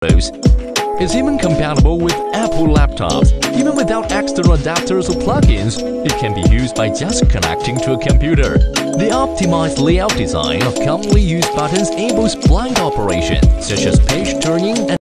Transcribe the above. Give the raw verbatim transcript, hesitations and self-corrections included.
It's even compatible with Apple laptops. Even without extra adapters or plugins, it can be used by just connecting to a computer. The optimized layout design of commonly used buttons enables blind operation, such as page turning and